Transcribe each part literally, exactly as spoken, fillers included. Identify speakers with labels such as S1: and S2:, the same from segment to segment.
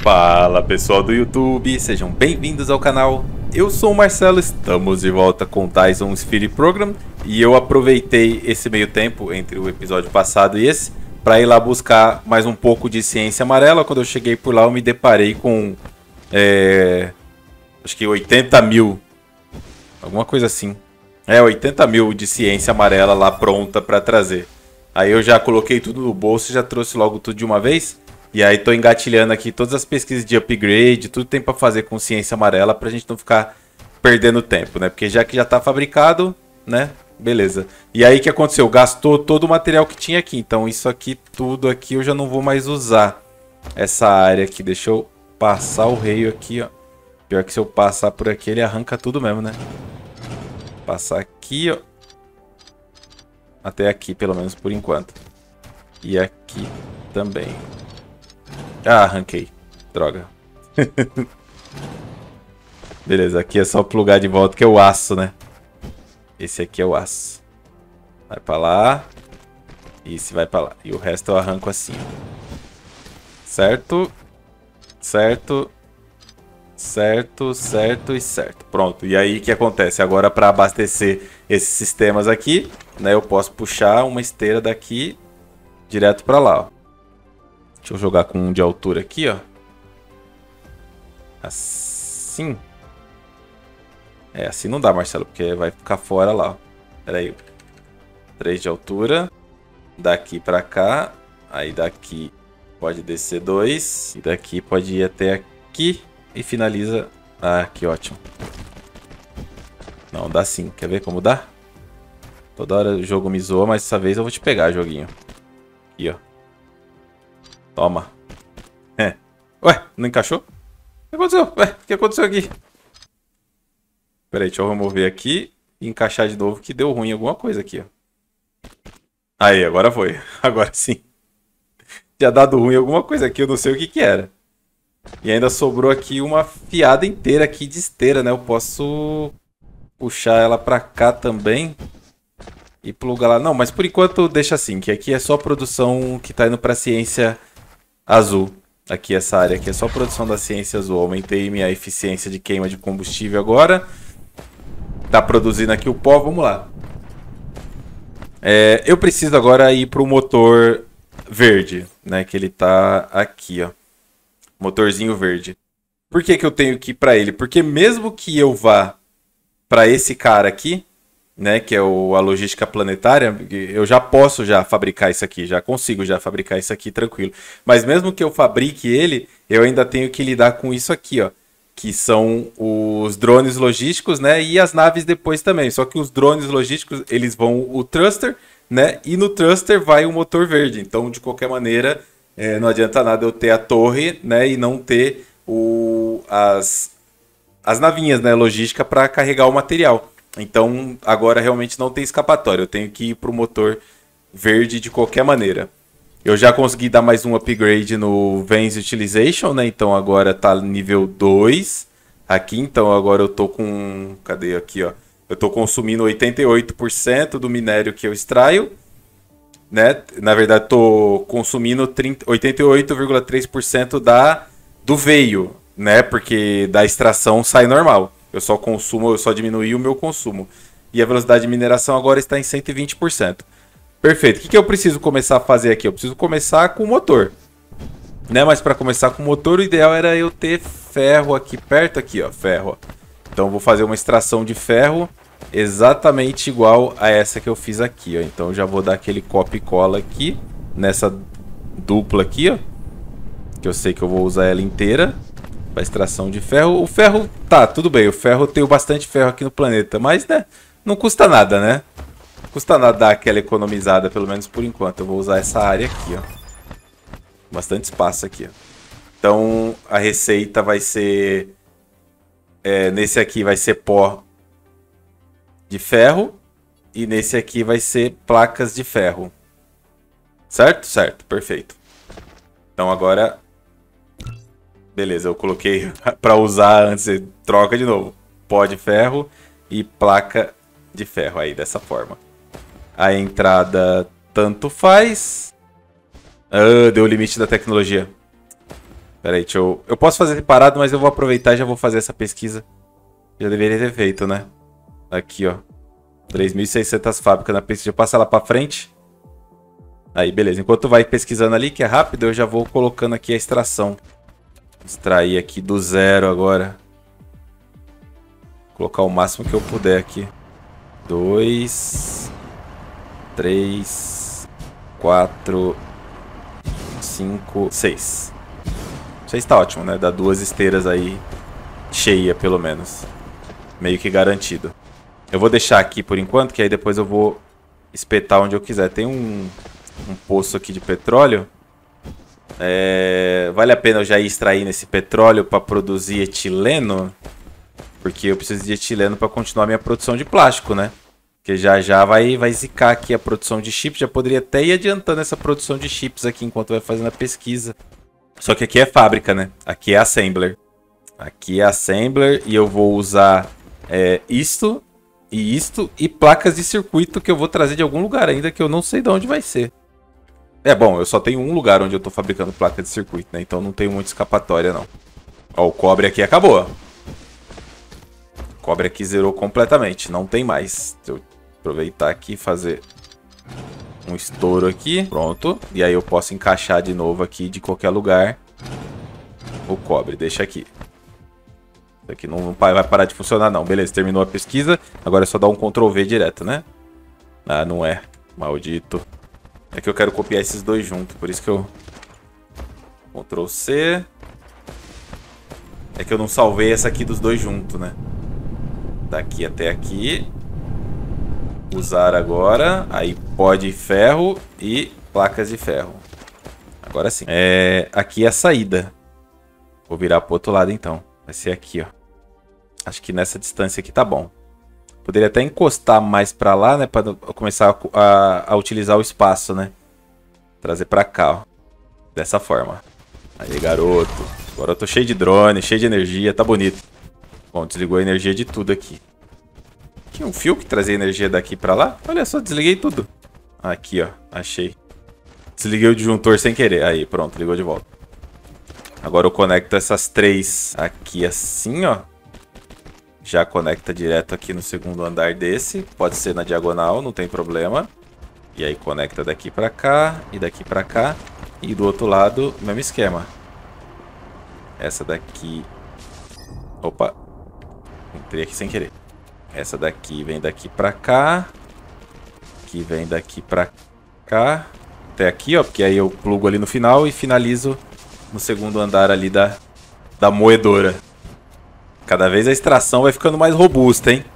S1: Fala pessoal do YouTube, sejam bem-vindos ao canal. Eu sou o Marcelo, estamos de volta com Tyson Sphere Program e eu aproveitei esse meio tempo entre o episódio passado e esse para ir lá buscar mais um pouco de ciência amarela. Quando eu cheguei por lá eu me deparei com é, acho que oitenta mil, alguma coisa assim. É, oitenta mil de ciência amarela lá pronta para trazer. Aí eu já coloquei tudo no bolso e já trouxe logo tudo de uma vez. E aí tô engatilhando aqui todas as pesquisas de upgrade, tudo tem para fazer com ciência amarela pra gente não ficar perdendo tempo, né? Porque já que já tá fabricado, né? Beleza. E aí o que aconteceu? Gastou todo o material que tinha aqui. Então isso aqui, tudo aqui eu já não vou mais usar. Essa área aqui, deixa eu passar o raio aqui, ó. Pior que se eu passar por aqui ele arranca tudo mesmo, né? Passar aqui, ó. Até aqui, pelo menos por enquanto. E aqui também. Ah, arranquei. Droga. Beleza, aqui é só plugar de volta, que é o aço, né? Esse aqui é o aço. Vai pra lá. Esse vai pra lá. E o resto eu arranco assim. Certo. Certo. Certo, certo e certo. Pronto. E aí o que acontece? Agora para abastecer esses sistemas aqui, né? Eu posso puxar uma esteira daqui direto pra lá, ó. Deixa eu jogar com um de altura aqui, ó. Assim. É, assim não dá, Marcelo, porque vai ficar fora lá, ó. Pera aí. três de altura. Daqui pra cá. Aí daqui pode descer dois. E daqui pode ir até aqui. E finaliza... Ah, que ótimo. Não, dá sim. Quer ver como dá? Toda hora o jogo me zoa, mas dessa vez eu vou te pegar, joguinho. Aqui, ó. Toma. É. Ué, não encaixou? O que aconteceu? Ué, o que aconteceu aqui? Pera aí, deixa eu remover aqui e encaixar de novo que deu ruim alguma coisa aqui, ó. Aí, agora foi. Agora sim. Tinha dado ruim alguma coisa aqui, eu não sei o que que era. E ainda sobrou aqui uma fiada inteira aqui de esteira, né? Eu posso puxar ela pra cá também. E plugar lá. Não, mas por enquanto deixa assim, que aqui é só produção que tá indo pra ciência azul. Aqui essa área aqui é só produção da ciência azul. Aumentei minha eficiência de queima de combustível agora. Tá produzindo aqui o pó, vamos lá. É, eu preciso agora ir pro motor verde, né? Que ele tá aqui, ó. Motorzinho verde. Por que que eu tenho que ir pra ele? Porque mesmo que eu vá pra esse cara aqui, né, que é o, a logística planetária, eu já posso já fabricar isso aqui, já consigo já fabricar isso aqui tranquilo. Mas mesmo que eu fabrique ele, eu ainda tenho que lidar com isso aqui, ó, que são os drones logísticos, né, e as naves depois também. Só que os drones logísticos, eles vão o thruster, né, e no thruster vai o motor verde. Então, de qualquer maneira, é, não adianta nada eu ter a torre, né, e não ter o, as, as navinhas, né, logística para carregar o material. Então, agora realmente não tem escapatória. Eu tenho que ir para o motor verde de qualquer maneira. Eu já consegui dar mais um upgrade no Vans Utilization, né? Então, agora tá nível dois aqui. Então, agora eu tô com... Cadê aqui, ó? Eu tô consumindo oitenta e oito por cento do minério que eu extraio, né? Na verdade, tô consumindo oitenta e oito vírgula três por cento da, do veio, né? Porque da extração sai normal. Eu só consumo, eu só diminui o meu consumo. E a velocidade de mineração agora está em cento e vinte por cento. Perfeito. O que que eu preciso começar a fazer aqui? Eu preciso começar com o motor, né? Mas para começar com o motor, o ideal era eu ter ferro aqui perto, aqui, ó, ferro. Então eu vou fazer uma extração de ferro exatamente igual a essa que eu fiz aqui, ó. Então eu já vou dar aquele copia e cola aqui nessa dupla aqui, ó, que eu sei que eu vou usar ela inteira. Para extração de ferro. O ferro, tá, tudo bem. O ferro, eu tenho bastante ferro aqui no planeta. Mas, né, não custa nada, né? Não custa nada dar aquela economizada, pelo menos por enquanto. Eu vou usar essa área aqui, ó. Bastante espaço aqui, ó. Então, a receita vai ser... É, nesse aqui vai ser pó de ferro. E nesse aqui vai ser placas de ferro. Certo? Certo, perfeito. Então, agora... Beleza, eu coloquei para usar antes, troca de novo. Pó de ferro e placa de ferro aí, dessa forma. A entrada tanto faz. Ah, deu o limite da tecnologia. Pera aí, deixa eu... Eu posso fazer separado, mas eu vou aproveitar e já vou fazer essa pesquisa. Já deveria ter feito, né? Aqui, ó. três mil e seiscentas fábricas na pesquisa. Eu passo ela pra frente. Aí, beleza. Enquanto vai pesquisando ali, que é rápido, eu já vou colocando aqui a extração. Extrair aqui do zero agora. Colocar o máximo que eu puder aqui. Dois... Três... Quatro... Cinco... Seis. Seis tá ótimo, né? Dá duas esteiras aí cheia, pelo menos. Meio que garantido. Eu vou deixar aqui por enquanto, que aí depois eu vou espetar onde eu quiser. Tem um, um poço aqui de petróleo. É, vale a pena eu já ir extraindo esse petróleo para produzir etileno? Porque eu preciso de etileno para continuar minha produção de plástico, né? Porque já já vai, vai zicar aqui a produção de chips. Já poderia até ir adiantando essa produção de chips aqui enquanto vai fazendo a pesquisa. Só que aqui é fábrica, né? Aqui é assembler. Aqui é assembler e eu vou usar é, isto e isto e placas de circuito que eu vou trazer de algum lugar ainda que eu não sei de onde vai ser. É bom, eu só tenho um lugar onde eu tô fabricando placa de circuito, né? Então não tenho muita escapatória, não. Ó, o cobre aqui acabou. O cobre aqui zerou completamente, não tem mais. Se eu aproveitar aqui e fazer um estouro aqui, pronto. E aí eu posso encaixar de novo aqui de qualquer lugar o cobre, deixa aqui. Isso aqui não vai parar de funcionar não. Beleza, terminou a pesquisa. Agora é só dar um control V direto, né? Ah, não é. Maldito. É que eu quero copiar esses dois juntos, por isso que eu... control C. É que eu não salvei essa aqui dos dois juntos, né? Daqui até aqui. Usar agora. Aí pó de ferro e placas de ferro. Agora sim. É... Aqui é a saída. Vou virar pro outro lado então. Vai ser aqui, ó. Acho que nessa distância aqui tá bom. Poderia até encostar mais pra lá, né? Pra começar a, a, a utilizar o espaço, né? Trazer pra cá, ó. Dessa forma. Aí, garoto. Agora eu tô cheio de drone, cheio de energia. Tá bonito. Bom, desligou a energia de tudo aqui. Tinha um fio que trazia energia daqui pra lá. Olha só, desliguei tudo. Aqui, ó. Achei. Desliguei o disjuntor sem querer. Aí, pronto. Ligou de volta. Agora eu conecto essas três aqui assim, ó. Já conecta direto aqui no segundo andar desse. Pode ser na diagonal, não tem problema. E aí conecta daqui pra cá e daqui pra cá. E do outro lado, mesmo esquema. Essa daqui... Opa. Entrei aqui sem querer. Essa daqui vem daqui pra cá. Aqui vem daqui pra cá. Até aqui, ó. Porque aí eu plugo ali no final e finalizo no segundo andar ali da, da moedora. Cada vez a extração vai ficando mais robusta, hein?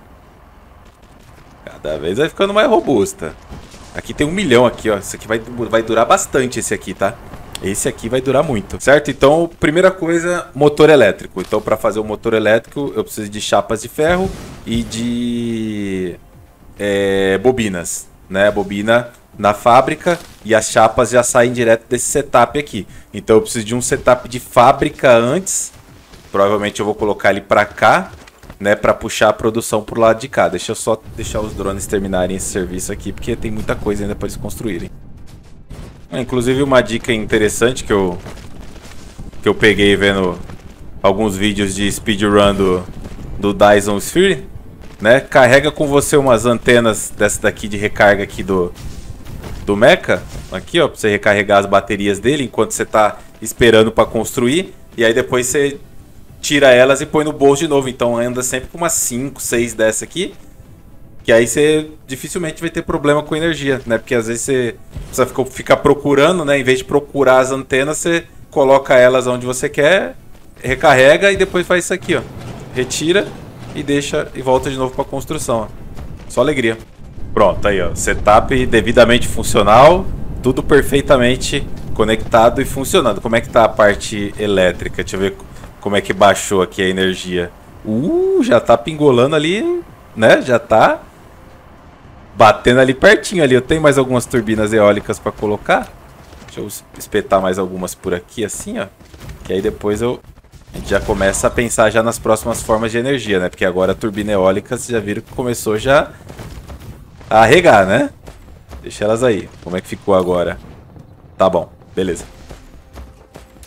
S1: Cada vez vai ficando mais robusta. Aqui tem um milhão aqui, ó. Isso aqui vai, vai durar bastante, esse aqui, tá? Esse aqui vai durar muito, certo? Então, primeira coisa, motor elétrico. Então, para fazer o motor elétrico, eu preciso de chapas de ferro e de é, bobinas, né? Bobina na fábrica e as chapas já saem direto desse setup aqui. Então, eu preciso de um setup de fábrica antes. Provavelmente eu vou colocar ele pra cá, né, pra puxar a produção pro lado de cá. Deixa eu só deixar os drones terminarem esse serviço aqui, porque tem muita coisa ainda pra eles construírem. Inclusive uma dica interessante que eu, que eu peguei vendo alguns vídeos de speedrun do, do Dyson Sphere, né, carrega com você umas antenas dessa daqui de recarga aqui do, do mecha, aqui ó, pra você recarregar as baterias dele enquanto você tá esperando pra construir, e aí depois você... tira elas e põe no bolso de novo. Então anda sempre com umas cinco, seis dessa aqui. Que aí você dificilmente vai ter problema com energia, né? Porque às vezes você precisa ficar procurando, né? Em vez de procurar as antenas, você coloca elas onde você quer, recarrega e depois faz isso aqui, ó. Retira e deixa e volta de novo para a construção, ó. Só alegria. Pronto, aí ó. Setup devidamente funcional. Tudo perfeitamente conectado e funcionando. Como é que tá a parte elétrica? Deixa eu ver... como é que baixou aqui a energia. Uh, já tá pingolando ali, né? Já tá batendo ali pertinho ali. Eu tenho mais algumas turbinas eólicas para colocar. Deixa eu espetar mais algumas por aqui assim, ó. Que aí depois eu... a gente já começa a pensar já nas próximas formas de energia, né? Porque agora a turbina eólica, vocês já viram que começou já a regar, né? Deixa elas aí. Como é que ficou agora? Tá bom, beleza.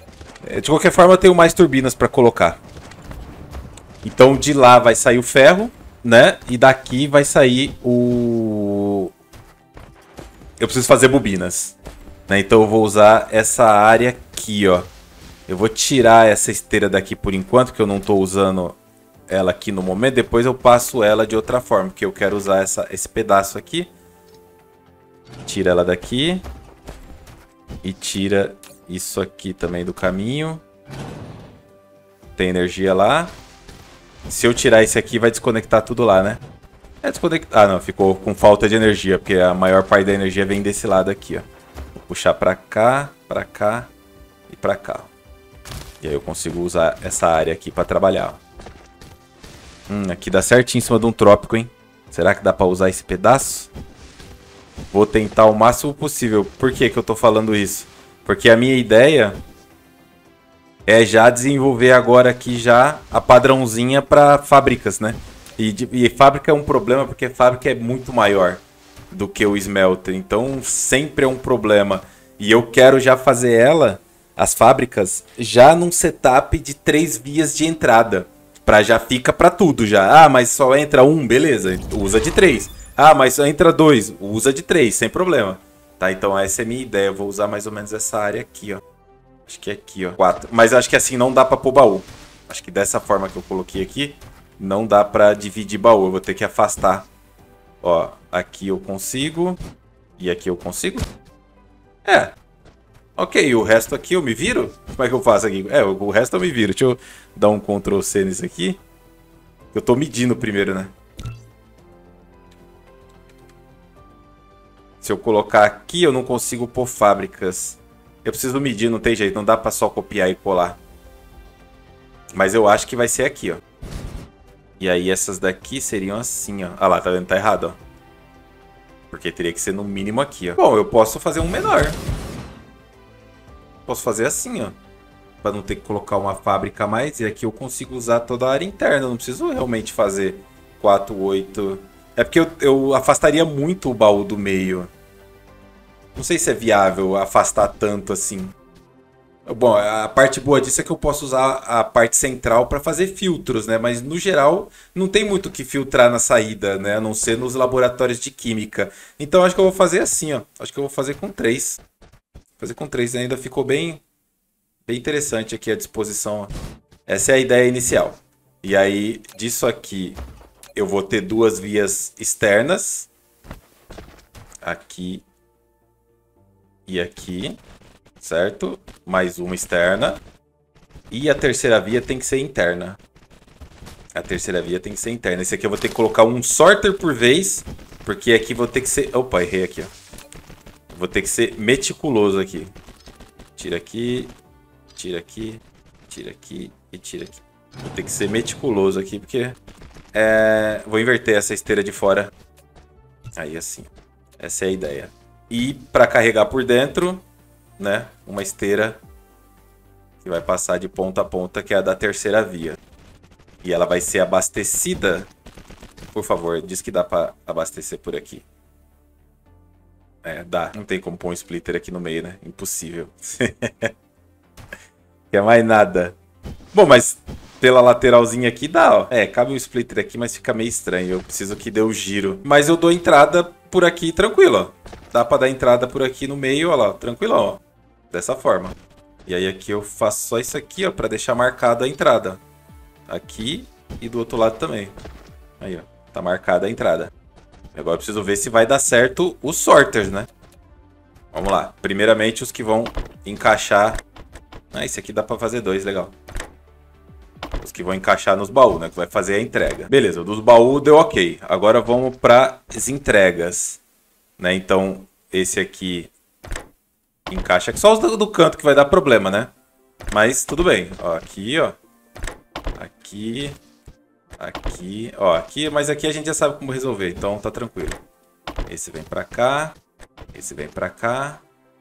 S1: De qualquer forma, eu tenho mais turbinas para colocar. Então, de lá vai sair o ferro, né? E daqui vai sair o... Eu preciso fazer bobinas. Né? Então, eu vou usar essa área aqui, ó. Eu vou tirar essa esteira daqui por enquanto, que eu não estou usando ela aqui no momento. Depois eu passo ela de outra forma, porque eu quero usar essa, esse pedaço aqui. Tira ela daqui. E tira isso aqui também do caminho. Tem energia lá. Se eu tirar esse aqui, vai desconectar tudo lá, né? É desconectar... Ah, não. Ficou com falta de energia, porque a maior parte da energia vem desse lado aqui, ó. Vou puxar pra cá, pra cá e pra cá. E aí eu consigo usar essa área aqui pra trabalhar. Hum, aqui dá certinho em cima de um trópico, hein? Será que dá pra usar esse pedaço? Vou tentar o máximo possível. Por que que eu tô falando isso? Porque a minha ideia é já desenvolver agora aqui já a padrãozinha para fábricas, né? E, de, e fábrica é um problema porque fábrica é muito maior do que o smelter. Então sempre é um problema. E eu quero já fazer ela, as fábricas, já num setup de três vias de entrada. Pra já fica para tudo já. Ah, mas só entra um, beleza, usa de três. Ah, mas só entra dois, usa de três, sem problema. Tá, então essa é a minha ideia. Eu vou usar mais ou menos essa área aqui, ó. Acho que é aqui, ó. Quatro. Mas acho que assim não dá pra pôr baú. Acho que dessa forma que eu coloquei aqui, não dá pra dividir baú. Eu vou ter que afastar. Ó, aqui eu consigo. E aqui eu consigo? É. Ok, o resto aqui eu me viro? Como é que eu faço aqui? É, o resto eu me viro. Deixa eu dar um control C nisso aqui. Eu tô medindo primeiro, né? Se eu colocar aqui, eu não consigo pôr fábricas. Eu preciso medir, não tem jeito. Não dá pra só copiar e colar. Mas eu acho que vai ser aqui, ó. E aí essas daqui seriam assim, ó. Ah lá, tá vendo? Tá errado, ó. Porque teria que ser no mínimo aqui, ó. Bom, eu posso fazer um menor. Posso fazer assim, ó. Pra não ter que colocar uma fábrica a mais. E aqui eu consigo usar toda a área interna. Eu não preciso realmente fazer quatro, oito... É porque eu, eu afastaria muito o baú do meio. Não sei se é viável afastar tanto assim. Bom, a parte boa disso é que eu posso usar a parte central para fazer filtros, né? Mas no geral não tem muito o que filtrar na saída, né? A não ser nos laboratórios de química. Então acho que eu vou fazer assim, ó. Acho que eu vou fazer com três. Fazer com três ainda ficou bem, bem interessante aqui a disposição. Ó. Essa é a ideia inicial. E aí disso aqui eu vou ter duas vias externas. Aqui e aqui. Certo? Mais uma externa. E a terceira via tem que ser interna. A terceira via tem que ser interna. Esse aqui eu vou ter que colocar um sorter por vez. Porque aqui vou ter que ser... Opa, errei aqui, ó. Vou ter que ser meticuloso aqui. Tira aqui. Tira aqui. Tira aqui. E tira aqui. Vou ter que ser meticuloso aqui porque... É... Vou inverter essa esteira de fora. Aí assim. Essa é a ideia. E para carregar por dentro... Né? Uma esteira que vai passar de ponta a ponta, que é a da terceira via. E ela vai ser abastecida. Por favor, diz que dá para abastecer por aqui. É, dá. Não tem como pôr um splitter aqui no meio, né? Impossível. Quer mais nada. Bom, mas pela lateralzinha aqui dá, ó. É, cabe um splitter aqui, mas fica meio estranho. Eu preciso que dê o giro. Mas eu dou entrada por aqui tranquilo, ó. Dá pra dar entrada por aqui no meio, ó lá, tranquilão, ó. Dessa forma. E aí aqui eu faço só isso aqui, ó, pra deixar marcada a entrada. Aqui e do outro lado também. Aí, ó, tá marcada a entrada. Agora eu preciso ver se vai dar certo os sorters, né? Vamos lá. Primeiramente os que vão encaixar... Ah, esse aqui dá pra fazer dois, legal. Os que vão encaixar nos baús, né? Que vai fazer a entrega. Beleza, o dos baús deu ok. Agora vamos para as entregas. Né? Então, esse aqui encaixa aqui. Só os do, do canto que vai dar problema, né? Mas tudo bem. Ó, aqui, ó. Aqui. Aqui. Ó, aqui. Mas aqui a gente já sabe como resolver. Então tá tranquilo. Esse vem pra cá. Esse vem pra cá.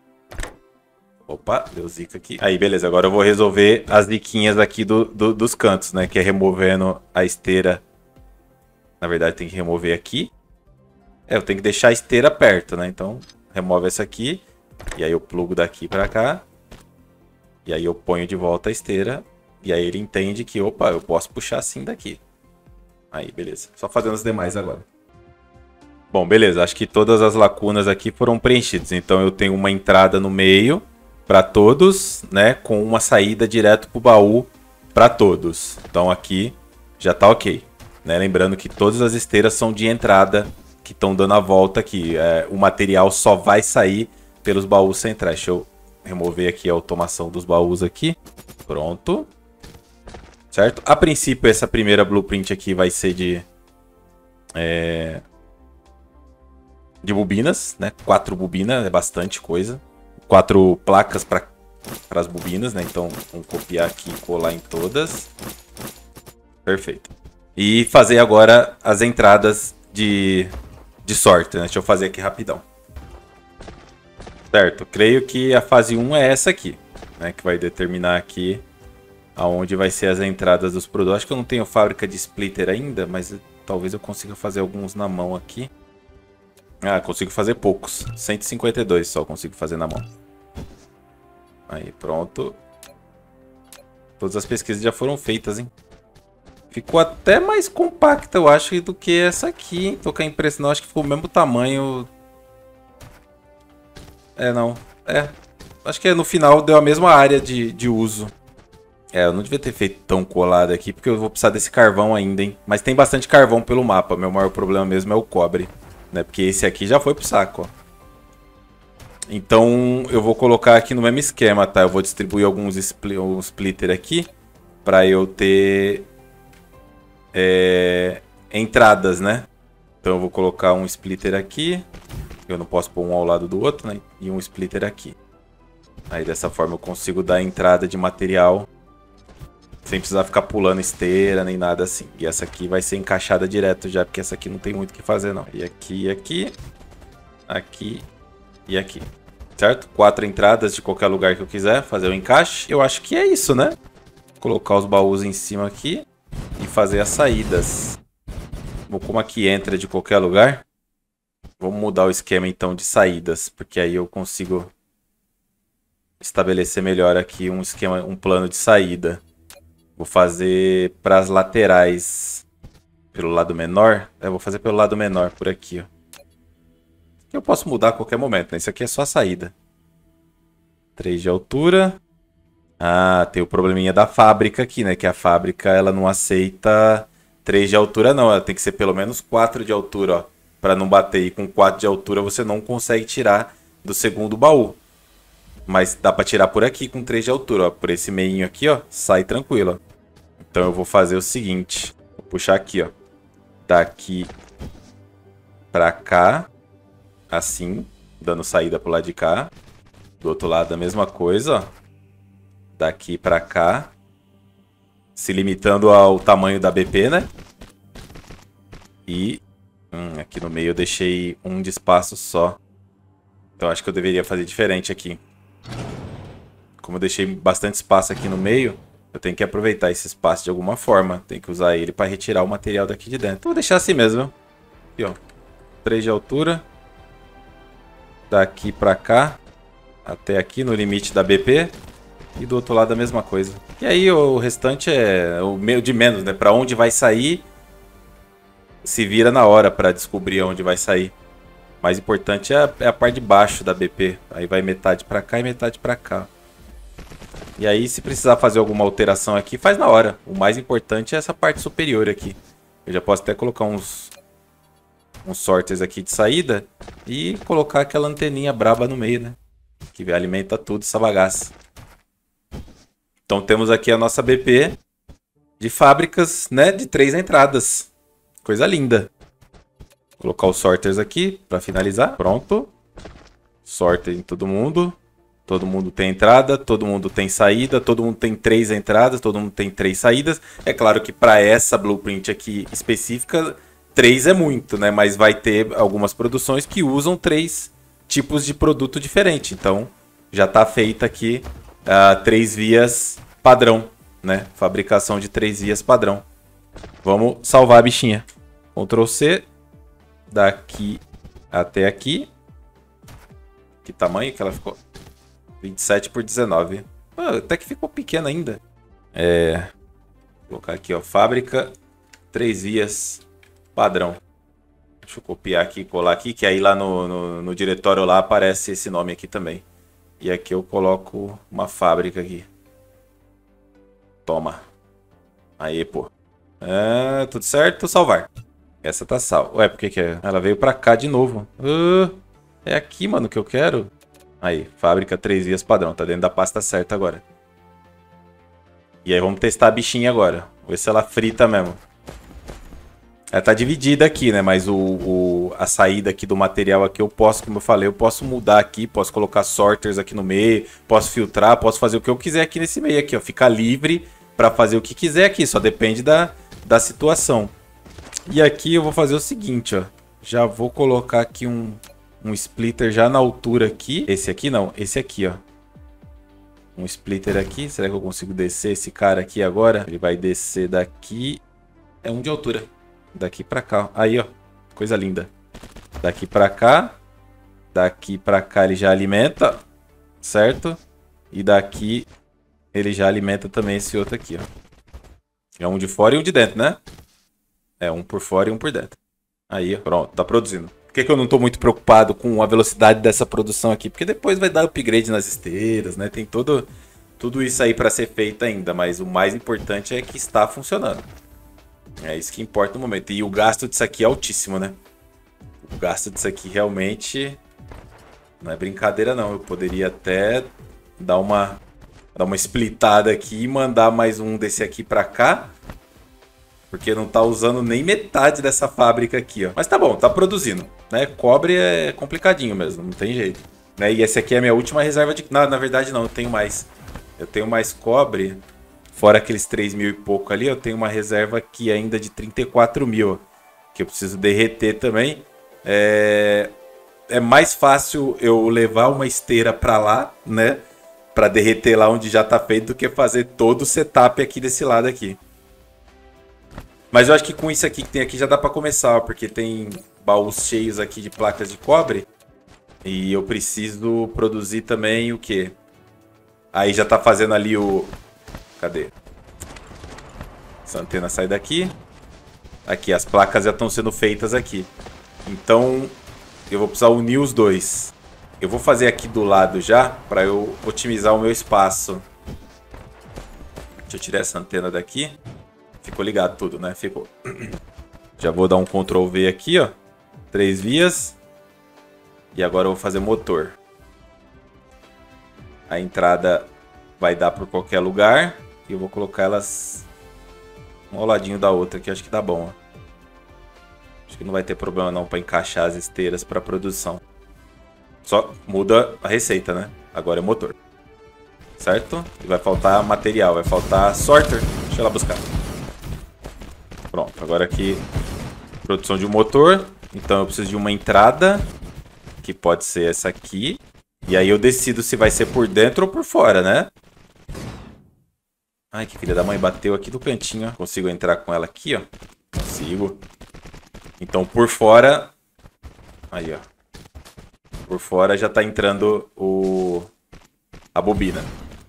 S1: Opa, deu zica aqui. Aí, beleza. Agora eu vou resolver as ziquinhas aqui do, do, dos cantos, né? Que é removendo a esteira. Na verdade, tem que remover aqui. É, eu tenho que deixar a esteira perto, né? Então, remove essa aqui. E aí eu plugo daqui pra cá. E aí eu ponho de volta a esteira. E aí ele entende que, opa, eu posso puxar assim daqui. Aí, beleza. Só fazendo os demais agora. Bom, beleza. Acho que todas as lacunas aqui foram preenchidas. Então eu tenho uma entrada no meio para todos, né? Com uma saída direto para o baú para todos. Então aqui já tá ok. Né? Lembrando que todas as esteiras são de entrada que estão dando a volta aqui. É, o material só vai sair pelos baús centrais. Deixa eu remover aqui a automação dos baús aqui. Pronto. Certo? A princípio, essa primeira blueprint aqui vai ser de... É, de bobinas, né? Quatro bobinas, é bastante coisa. Quatro placas para as bobinas, né? Então, vamos copiar aqui e colar em todas. Perfeito. E fazer agora as entradas de, de sorte, né? Deixa eu fazer aqui rapidão. Certo, creio que a fase um é essa aqui, né? Que vai determinar aqui aonde vai ser as entradas dos produtos. Acho que eu não tenho fábrica de splitter ainda, mas talvez eu consiga fazer alguns na mão aqui. Ah, consigo fazer poucos. cento e cinquenta e dois só consigo fazer na mão. Aí, pronto. Todas as pesquisas já foram feitas, hein? Ficou até mais compacta, eu acho, do que essa aqui, hein? Tô com a impressão, acho que ficou o mesmo tamanho. É, não. É. Acho que no final deu a mesma área de, de uso. É, eu não devia ter feito tão colado aqui, porque eu vou precisar desse carvão ainda, hein? Mas tem bastante carvão pelo mapa. Meu maior problema mesmo é o cobre, né? Porque esse aqui já foi pro saco, ó. Então, eu vou colocar aqui no mesmo esquema, tá? Eu vou distribuir alguns spl um splitter aqui, pra eu ter... É, entradas, né? Então, eu vou colocar um splitter aqui. Eu não posso pôr um ao lado do outro, né? E um splitter aqui. Aí, dessa forma, eu consigo dar entrada de material sem precisar ficar pulando esteira nem nada assim. E essa aqui vai ser encaixada direto já, porque essa aqui não tem muito o que fazer, não. E aqui, aqui, aqui e aqui. Certo? Quatro entradas de qualquer lugar que eu quiser fazer o encaixe. Eu acho que é isso, né? Colocar os baús em cima aqui e fazer as saídas. Bom, como aqui entra de qualquer lugar, vamos mudar o esquema então de saídas, porque aí eu consigo estabelecer melhor aqui um esquema, um plano de saída. Vou fazer para as laterais pelo lado menor. Eu vou fazer pelo lado menor por aqui, ó. Eu posso mudar a qualquer momento, né? Isso aqui é só a saída. três de altura. Ah, tem o probleminha da fábrica aqui, né? Que a fábrica ela não aceita três de altura, não. Ela tem que ser pelo menos quatro de altura, ó. Para não bater. E com quatro de altura você não consegue tirar do segundo baú. Mas dá para tirar por aqui com três de altura, ó. Por esse meinho aqui, ó. Sai tranquilo, ó. Então eu vou fazer o seguinte. Vou puxar aqui, ó. Daqui pra cá. Assim. Dando saída pro lado de cá. Do outro lado a mesma coisa, ó. Daqui pra cá. Se limitando ao tamanho da B P, né? E... Hum, aqui no meio eu deixei um de espaço só. Então acho que eu deveria fazer diferente aqui. Como eu deixei bastante espaço aqui no meio, eu tenho que aproveitar esse espaço de alguma forma. Tenho que usar ele para retirar o material daqui de dentro. Então vou deixar assim mesmo. Aqui, ó. três de altura. Daqui para cá. Até aqui no limite da B P. E do outro lado a mesma coisa. E aí o restante é o meio de menos, né? Para onde vai sair, se vira na hora para descobrir onde vai sair. O mais importante é a, é a parte de baixo da B P. Aí vai metade para cá e metade para cá. E aí, se precisar fazer alguma alteração aqui, faz na hora. O mais importante é essa parte superior aqui. Eu já posso até colocar uns, uns sorters aqui de saída e colocar aquela anteninha braba no meio, né? Que alimenta tudo essa bagaça. Então temos aqui a nossa B P de fábricas, né? De três entradas. Coisa linda. Vou colocar os sorters aqui para finalizar. Pronto. Sorter em todo mundo. Todo mundo tem entrada, todo mundo tem saída, todo mundo tem três entradas, todo mundo tem três saídas. É claro que para essa blueprint aqui específica, três é muito, né? Mas vai ter algumas produções que usam três tipos de produto diferente. Então, já está feita aqui uh, três vias padrão, né? Fabricação de três vias padrão. Vamos salvar a bichinha. Ctrl C. Daqui até aqui. Que tamanho que ela ficou? vinte e sete por dezenove. Ah, até que ficou pequena ainda. É... Vou colocar aqui, ó. Fábrica, três vias, padrão. Deixa eu copiar aqui e colar aqui, que aí lá no, no, no diretório lá aparece esse nome aqui também. E aqui eu coloco uma fábrica aqui. Toma. Aí, pô. É, tudo certo? Salvar. Essa tá salva. Ué, por que que é? Ela veio pra cá de novo. Uh, é aqui, mano, que eu quero. Aí, fábrica três vias padrão. Tá dentro da pasta certa agora. E aí vamos testar a bichinha agora. Ver se ela frita mesmo. Ela tá dividida aqui, né? Mas o, o, a saída aqui do material aqui eu posso, como eu falei, eu posso mudar aqui. Posso colocar sorters aqui no meio. Posso filtrar, posso fazer o que eu quiser aqui nesse meio aqui, ó. Ficar livre pra fazer o que quiser aqui. Só depende da, da situação. E aqui eu vou fazer o seguinte, ó. Já vou colocar aqui um, um splitter já na altura aqui. Esse aqui não, esse aqui, ó. Um splitter aqui. Será que eu consigo descer esse cara aqui agora? Ele vai descer daqui. É um de altura. Daqui pra cá. Aí, ó. Coisa linda. Daqui pra cá. Daqui pra cá ele já alimenta. Certo? E daqui ele já alimenta também esse outro aqui, ó. É um de fora e um de dentro, né? É, um por fora e um por dentro. Aí, ó. Pronto. Tá produzindo. Por que que eu não tô muito preocupado com a velocidade dessa produção aqui? Porque depois vai dar upgrade nas esteiras, né? Tem todo, tudo isso aí pra ser feito ainda. Mas o mais importante é que está funcionando. É isso que importa no momento. E o gasto disso aqui é altíssimo, né? O gasto disso aqui realmente não é brincadeira, não. Eu poderia até dar uma, dar uma splitada aqui e mandar mais um desse aqui pra cá. Porque não tá usando nem metade dessa fábrica aqui, ó. Mas tá bom, tá produzindo, né? Cobre é complicadinho mesmo, não tem jeito. Né? E esse aqui é a minha última reserva de... Não, na verdade não, eu tenho mais. Eu tenho mais cobre. Fora aqueles três mil e pouco ali, eu tenho uma reserva aqui ainda de trinta e quatro mil. Que eu preciso derreter também. É, é mais fácil eu levar uma esteira pra lá, né? Pra derreter lá onde já tá feito, do que fazer todo o setup aqui desse lado aqui. Mas eu acho que com isso aqui que tem aqui já dá pra começar, ó, porque tem baús cheios aqui de placas de cobre. E eu preciso produzir também o quê? Aí já tá fazendo ali o... Cadê? Essa antena sai daqui. Aqui, as placas já estão sendo feitas aqui. Então, eu vou precisar unir os dois. Eu vou fazer aqui do lado já, para eu otimizar o meu espaço. Deixa eu tirar essa antena daqui. Ficou ligado tudo, né? Ficou. Já vou dar um control V aqui, ó. Três vias. E agora eu vou fazer motor. A entrada vai dar por qualquer lugar. E eu vou colocar elas um ao ladinho da outra aqui. Acho que dá bom, ó. Acho que não vai ter problema não para encaixar as esteiras para produção. Só muda a receita, né? Agora é motor. Certo? E vai faltar material. Vai faltar sorter. Deixa eu lá buscar. Pronto, agora aqui produção de um motor. Então eu preciso de uma entrada, que pode ser essa aqui. E aí eu decido se vai ser por dentro ou por fora, né? Ai, que filha da mãe, bateu aqui do cantinho, ó. Consigo entrar com ela aqui, ó. Consigo. Então por fora... Aí, ó. Por fora já tá entrando o... a bobina.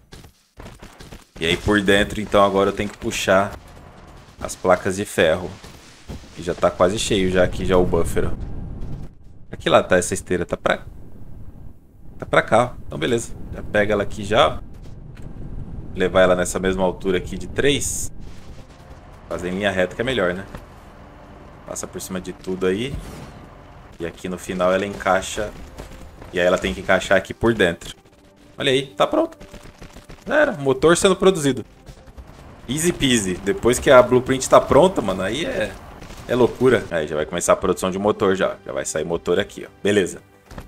S1: E aí por dentro, então agora eu tenho que puxar as placas de ferro. Que já tá quase cheio já aqui, já o buffer. Aqui lá tá essa esteira, tá pra... Tá pra cá, ó. Então beleza. Já pega ela aqui já, ó. Levar ela nessa mesma altura aqui de três. Fazer em linha reta que é melhor, né? Passa por cima de tudo aí. E aqui no final ela encaixa. E aí ela tem que encaixar aqui por dentro. Olha aí, tá pronto. Já era, motor sendo produzido. Easy peasy. Depois que a blueprint tá pronta, mano, aí é, é loucura. Aí já vai começar a produção de motor já. Já vai sair motor aqui, ó. Beleza.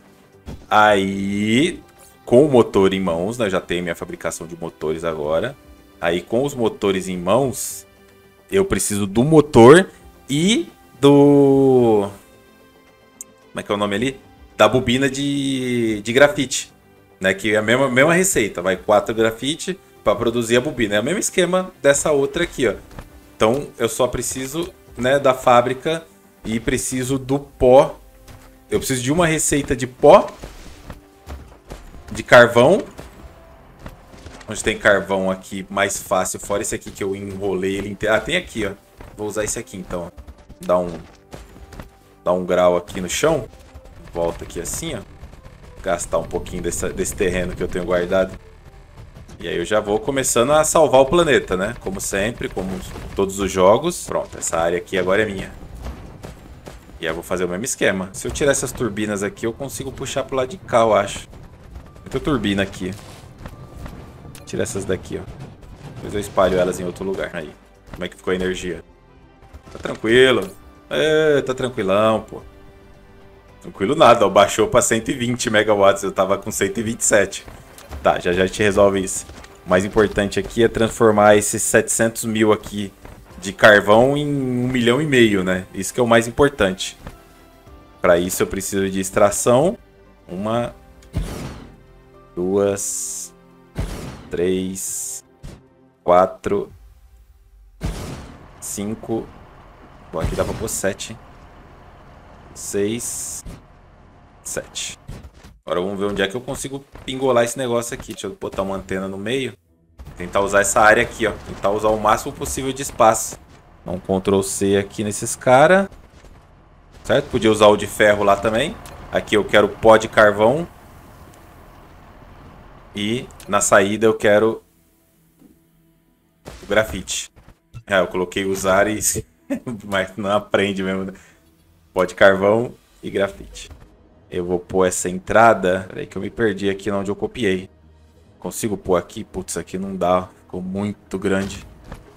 S1: Aí, com o motor em mãos, né? Eu já tenho minha fabricação de motores agora. Aí, com os motores em mãos, eu preciso do motor e do... Como é que é o nome ali? Da bobina de, de grafite. Né? Que é a mesma, mesma receita. Vai quatro grafite para produzir a bobina. É o mesmo esquema dessa outra aqui, ó. Então, eu só preciso, né, da fábrica e preciso do pó. Eu preciso de uma receita de pó, de carvão Onde tem carvão aqui mais fácil, fora esse aqui que eu enrolei ele inteiro. Ah, tem aqui, ó. Vou usar esse aqui então, ó. Dá um, dá um grau aqui no chão. Volta aqui assim, ó. Gastar um pouquinho desse, desse terreno que eu tenho guardado. E aí eu já vou começando a salvar o planeta, né? Como sempre, como todos os jogos. Pronto, essa área aqui agora é minha. E aí eu vou fazer o mesmo esquema. Se eu tirar essas turbinas aqui, eu consigo puxar pro lado de cá, eu acho. Muita turbina aqui. Tira essas daqui, ó. Depois eu espalho elas em outro lugar. Aí, como é que ficou a energia? Tá tranquilo. É, tá tranquilão, pô. Tranquilo nada, ó. Baixou pra cento e vinte megawatts. Eu tava com cento e vinte e sete. Tá, já já te resolve isso. O mais importante aqui é transformar esses setecentos mil aqui de carvão em um milhão e meio, né? Isso que é o mais importante. Para isso eu preciso de extração. Uma, duas, três, quatro, cinco. Bom, aqui dá pra pôr sete. Seis, sete. Agora vamos ver onde é que eu consigo pingolar esse negócio aqui. Deixa eu botar uma antena no meio. Tentar usar essa área aqui, ó. Tentar usar o máximo possível de espaço. Dá um control C aqui nesses caras. Certo? Podia usar o de ferro lá também. Aqui eu quero pó de carvão. E na saída eu quero o grafite. É, eu coloquei usar e... mas não aprende mesmo, né? Pó de carvão e grafite. Eu vou pôr essa entrada. Peraí que eu me perdi aqui onde eu copiei. Consigo pôr aqui? Putz, aqui não dá. Ficou muito grande.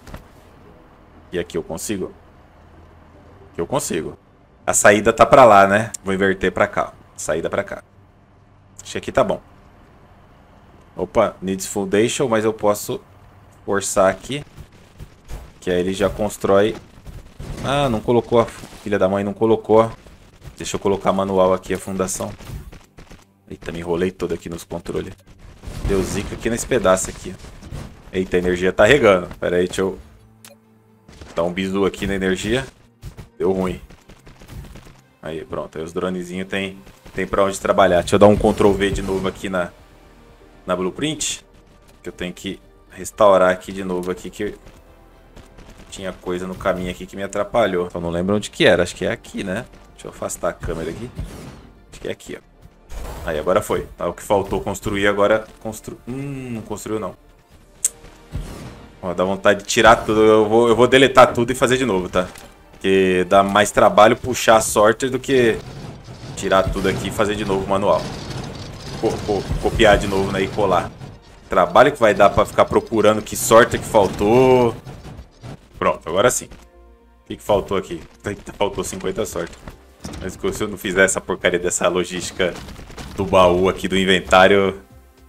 S1: E aqui eu consigo? Aqui eu consigo. A saída tá pra lá, né? Vou inverter pra cá. Saída pra cá. Acho que aqui tá bom. Opa, needs foundation, mas eu posso forçar aqui. Que aí ele já constrói. Ah, não colocou. A filha da mãe não colocou. Deixa eu colocar manual aqui a fundação. Eita, me enrolei todo aqui nos controles. Deu zica aqui nesse pedaço aqui. Eita, a energia tá regando. Pera aí, deixa eu dar um bizu aqui na energia. Deu ruim. Aí, pronto. Aí os dronezinhos tem, tem pra onde trabalhar. Deixa eu dar um control V de novo aqui na, na blueprint. Que eu tenho que restaurar aqui de novo aqui que tinha coisa no caminho aqui que me atrapalhou. Só não lembro onde que era. Acho que é aqui, né? Deixa eu afastar a câmera aqui. Acho que é aqui, ó. Aí, agora foi. Tá, o que faltou construir, agora construiu. Hum, não construiu, não. Ó, dá vontade de tirar tudo. Eu vou, eu vou deletar tudo e fazer de novo, tá? Porque dá mais trabalho puxar a sorte do que tirar tudo aqui e fazer de novo o manual. Co co copiar de novo, né? E colar. Trabalho que vai dar pra ficar procurando que sorte que faltou. Pronto, agora sim. O que, que faltou aqui? Faltou cinquenta sorte. Mas se eu não fizer essa porcaria dessa logística do baú aqui do inventário...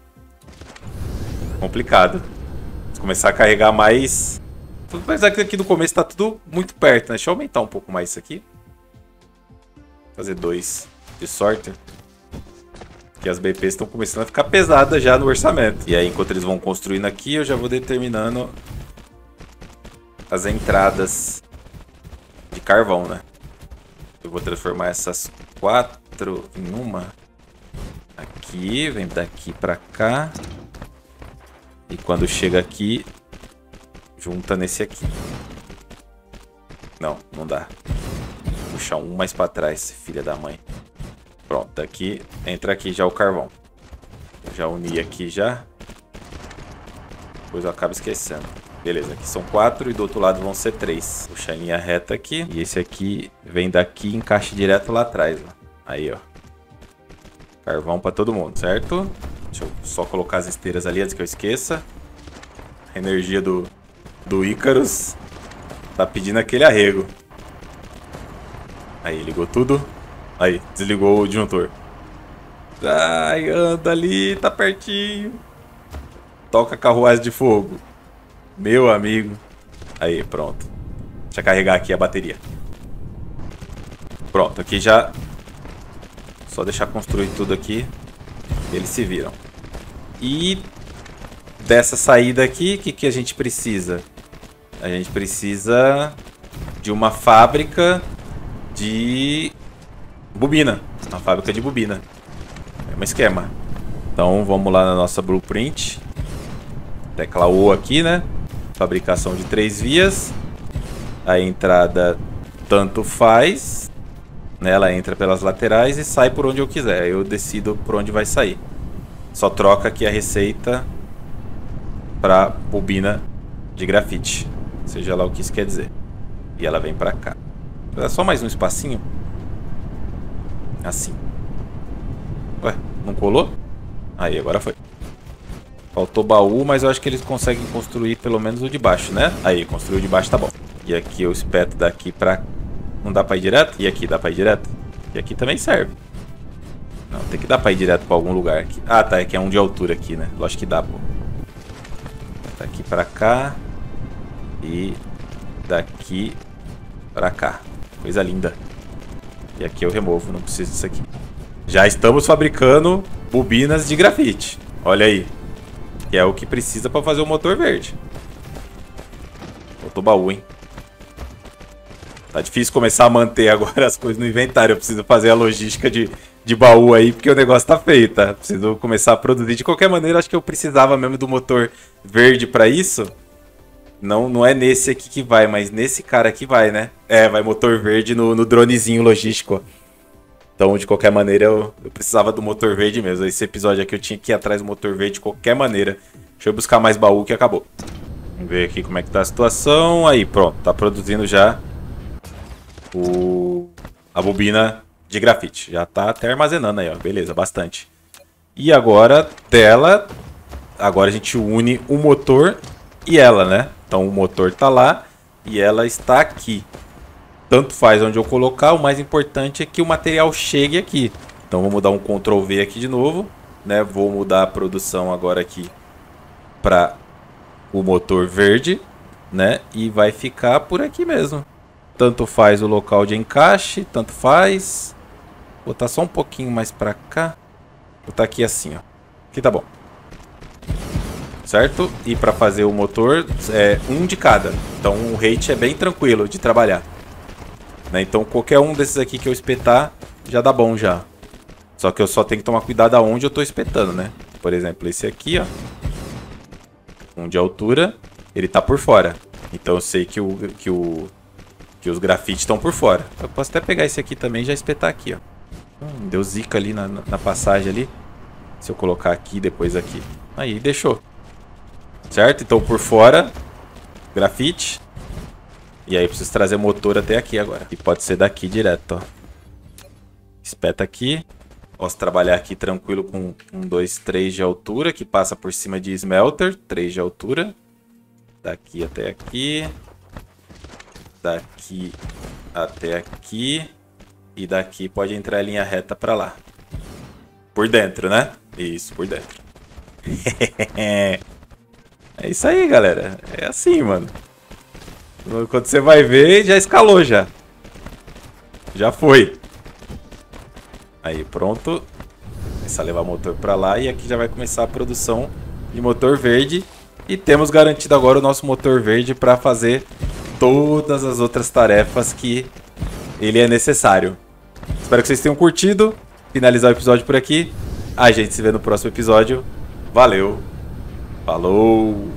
S1: complicado. Se começar a carregar mais... Apesar que aqui no começo tá tudo muito perto, né? Deixa eu aumentar um pouco mais isso aqui. Fazer dois de sorte. Porque as B Ps estão começando a ficar pesadas já no orçamento. E aí, enquanto eles vão construindo aqui, eu já vou determinando as entradas de carvão, né? Eu vou transformar essas quatro em uma. Aqui, vem daqui pra cá. E quando chega aqui, junta nesse aqui. Não, não dá. Vou puxar um mais pra trás, filha da mãe. Pronto, daqui, entra aqui já o carvão. Já uni aqui já. Depois eu acabo esquecendo. Beleza, aqui são quatro e do outro lado vão ser três. Puxa a linha reta aqui. E esse aqui vem daqui e encaixa direto lá atrás. Ó. Aí, ó. Carvão pra todo mundo, certo? Deixa eu só colocar as esteiras ali antes que eu esqueça. A energia do, do Icarus tá pedindo aquele arrego. Aí, ligou tudo. Aí, desligou o disjuntor. Ai, anda ali, tá pertinho. Toca a carruagem de fogo. Meu amigo. Aí, pronto. Deixa eu carregar aqui a bateria. Pronto, aqui já... Só deixar construir tudo aqui. E eles se viram. E... dessa saída aqui, o que, que a gente precisa? A gente precisa de uma fábrica de bobina. Uma fábrica de bobina. É um esquema. Então, vamos lá na nossa blueprint. Tecla O aqui, né? Fabricação de três vias. A entrada tanto faz, né? Ela entra pelas laterais e sai por onde eu quiser. Eu decido por onde vai sair. Só troca aqui a receita para bobina de grafite, seja lá o que isso quer dizer. E ela vem para cá. É só mais um espacinho. Assim. Ué, não colou? Aí, agora foi. Faltou baú, mas eu acho que eles conseguem construir pelo menos o de baixo, né? Aí, construiu o de baixo, tá bom. E aqui eu espeto daqui pra... Não dá pra ir direto? E aqui dá pra ir direto? E aqui também serve. Não, tem que dar pra ir direto pra algum lugar aqui. Ah, tá, é que é um de altura aqui, né? Lógico que dá, pô. Daqui pra cá. E daqui pra cá. Coisa linda. E aqui eu removo, não preciso disso aqui. Já estamos fabricando bobinas de grafite. Olha aí. Que é o que precisa pra fazer o motor verde. Faltou baú, hein? Tá difícil começar a manter agora as coisas no inventário. Eu preciso fazer a logística de, de baú aí, porque o negócio tá feio, tá? Preciso começar a produzir. De qualquer maneira, acho que eu precisava mesmo do motor verde pra isso. Não, não é nesse aqui que vai, mas nesse cara aqui vai, né? É, vai motor verde no, no dronezinho logístico. Então, de qualquer maneira, eu, eu precisava do motor verde mesmo. Esse episódio aqui eu tinha que ir atrás do motor verde de qualquer maneira. Deixa eu buscar mais baú que acabou. Vamos ver aqui como é que tá a situação. Aí, pronto. Tá produzindo já o, a bobina de grafite. Já tá até armazenando aí, ó. Beleza, bastante. E agora, dela... Agora a gente une o motor e ela, né? Então, o motor tá lá e ela está aqui. Tanto faz onde eu colocar, o mais importante é que o material chegue aqui. Então vou mudar um control V aqui de novo, né? Vou mudar a produção agora aqui para o motor verde, né? E vai ficar por aqui mesmo. Tanto faz o local de encaixe, tanto faz. Vou botar só um pouquinho mais para cá. Vou botar aqui assim, ó. Aqui tá bom. Certo? E para fazer o motor, é um de cada. Então o rate é bem tranquilo de trabalhar. Né? Então qualquer um desses aqui que eu espetar já dá bom já. Só que eu só tenho que tomar cuidado aonde eu tô espetando, né? Por exemplo, esse aqui, ó. Um de altura, ele tá por fora. Então eu sei que, o, que, o, que os grafites estão por fora. Eu posso até pegar esse aqui também e já espetar aqui, ó. Hum, deu zica ali na, na passagem ali. Se eu colocar aqui, depois aqui. Aí, deixou. Certo? Então por fora, grafite. E aí preciso trazer o motor até aqui agora. E pode ser daqui direto, ó. Espeta aqui. Posso trabalhar aqui tranquilo com um, dois, três de altura, que passa por cima de smelter. três de altura. Daqui até aqui. Daqui até aqui. E daqui pode entrar em linha reta pra lá. Por dentro, né? Isso, por dentro. É isso aí, galera. É assim, mano. Quando você vai ver, já escalou já. Já foi. Aí, pronto. Começar a levar o motor pra lá. E aqui já vai começar a produção de motor verde. E temos garantido agora o nosso motor verde para fazer todas as outras tarefas que ele é necessário. Espero que vocês tenham curtido. Finalizar o episódio por aqui. A gente se vê no próximo episódio. Valeu. Falou.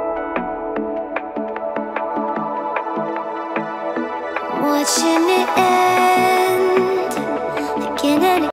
S2: Watching it